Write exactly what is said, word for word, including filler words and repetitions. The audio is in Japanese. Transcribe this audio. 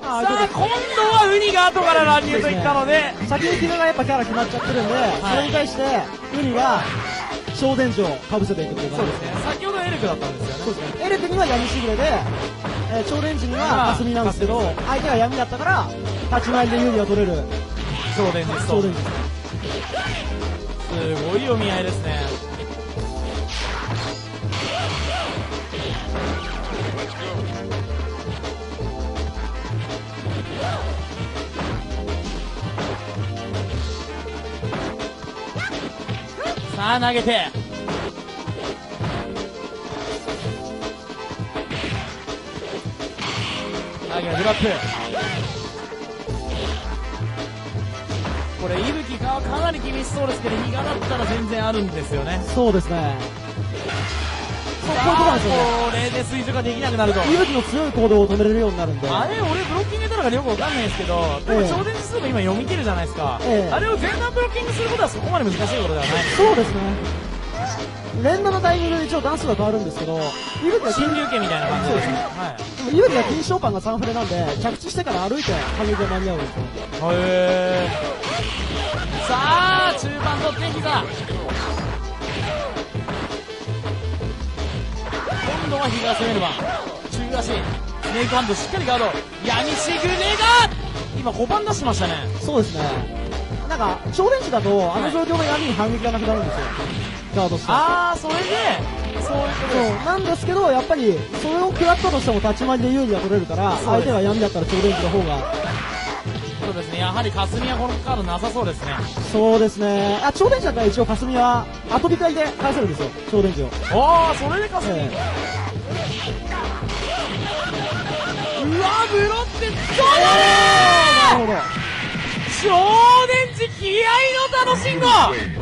さあ今度はウニが後から乱入といったので、 先にキムがやっぱキャラ決まっちゃってるんで、それに対してウニが小電池をかぶせていくっていう感じですね。 先ほどエレクだったんですよね。 そうですね。エレクには闇しぐれで、えー、超電池には霞なんですけど、相手が闇だったから立ち回りで有利が取れる超電池。 超電池。 すごい読み合いですね。さあ投げて、投げるフラップ。これ伊吹かかなり厳しそうですけど、比嘉だったら全然あるんですよね。 そうですね。 そうこういうところですよね。これで垂直ができなくなると、 伊吹の強い行動を止めれるようになるんで、 あれ俺ブロッキングなのかよくわかんないですけど、でも超電池数も今読み切るじゃないですか、ええ、あれを前段ブロッキングすることはそこまで難しいことではない。 そうですね。連打のタイミングで一応段数が変わるんですけど、伊吹は新竜家みたいな感じですね。はい。 でも伊吹は金賞感がさんフレなんで、着地してから歩いて反撃が間に合うんですよ。 へー。さあ中盤取って膝。今度は膝が攻める番。中足スネークハンドしっかりガード。闇しぐれが今ごばん出しましたね。 そうですね。なんか超電池だとあの状況の闇に反撃がなくなるんですよ、ガードして。 ああそれでそういうことです。 なんですけど、やっぱりそれを食らったとしても立ち回りで有利が取れるから、相手が闇だったら超電池の方が。 そうですね。やはり霞はこのカードなさそうですね。 そうですね。あ、超電池だったら一応霞は後引きで返せるんですよ、超電池を。 ああそれで霞、ええ、うわブロってそうだねー、なるほど。超電池気合いの楽しんご